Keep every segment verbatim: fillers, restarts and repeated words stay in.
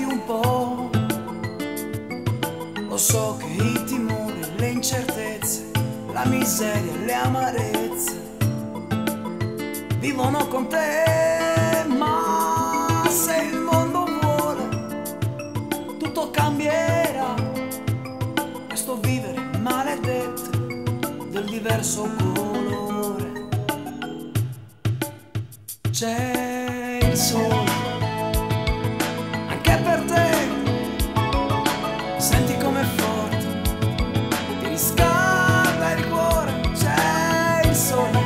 un po'. Lo so che i timori, le incertezze, la miseria e le amarezze vivono con te, ma se il mondo vuole tutto cambierà. Questo vivere maledetto del diverso colore. C'è il sole anche per te, senti com'è forte, ti riscalda il cuore. C'è il sole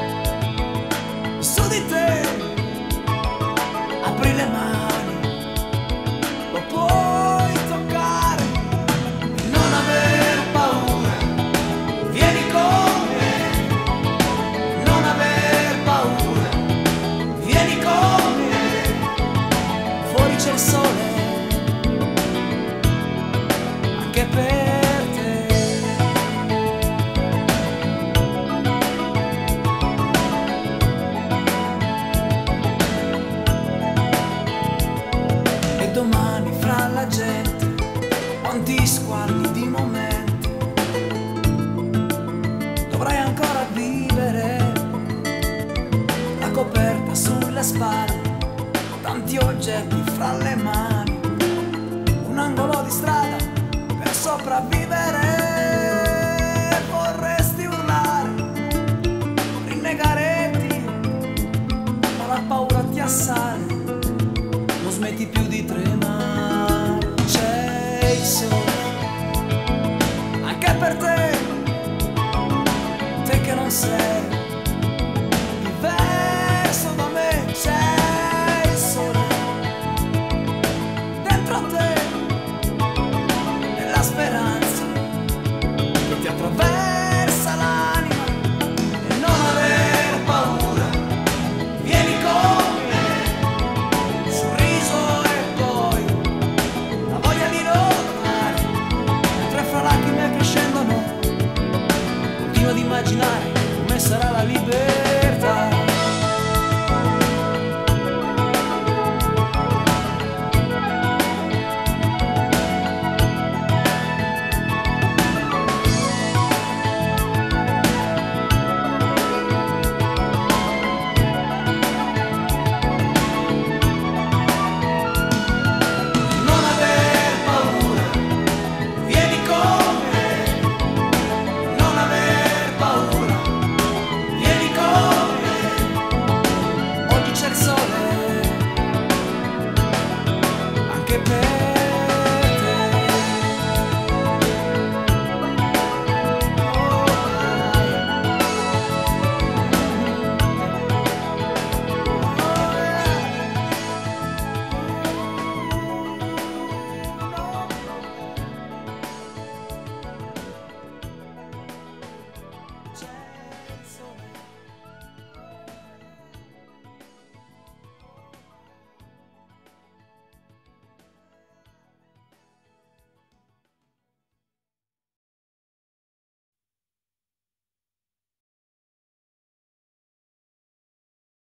su di te, apri le mani, lo puoi toccare, non aver paura, vieni con me, non aver paura, vieni con me, fuori c'è il sole anche per te. E domani fra la gente quanti squalli di momenti dovrai ancora vivere, la coperta sulle spalle, tanti oggetti fra le mani, un angolo di strada per sopravvivere. Vorresti urlare, rinnegareti, ma la paura ti assale, non smetti più di tremare. C'è il sole anche per te, te che non sei